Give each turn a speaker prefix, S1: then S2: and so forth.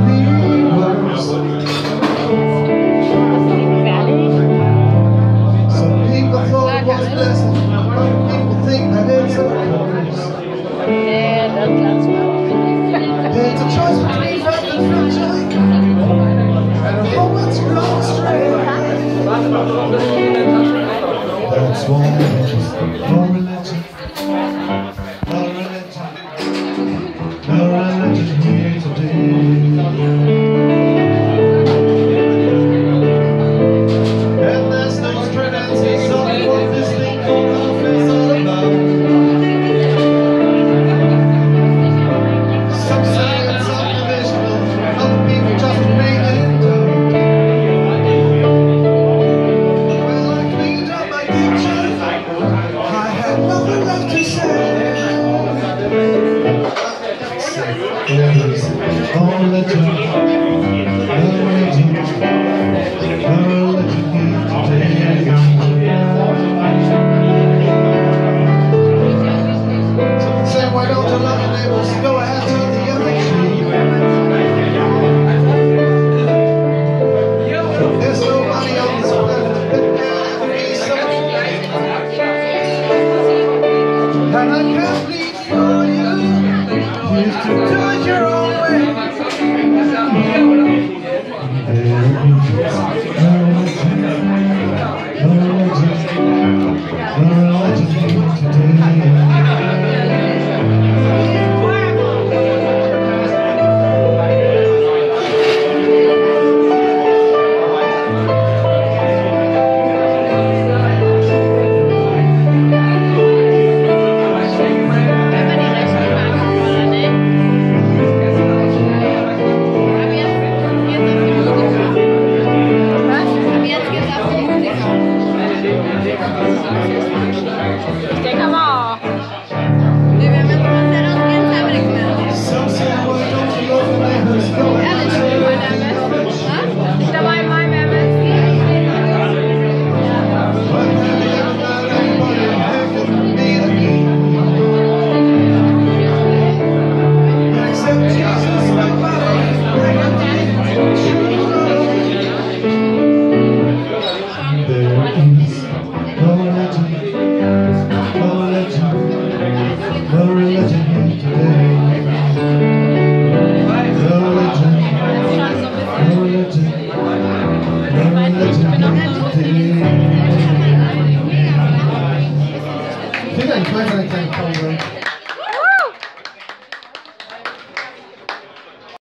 S1: That's why no religion here today. And there's no straight answers on what this thing called life is all about. Some say it's unconditional, other people just remain in doubt. Well, I cleaned up my kitchen, I had nothing left to say. There's no religion, no religion, no religion here today. Someone say, why don't you love your neighbors? Go ahead, turn the other cheek. There's nobody on this planet that can be something. And I can't bleed for you. You have to do it your own way. I think I can play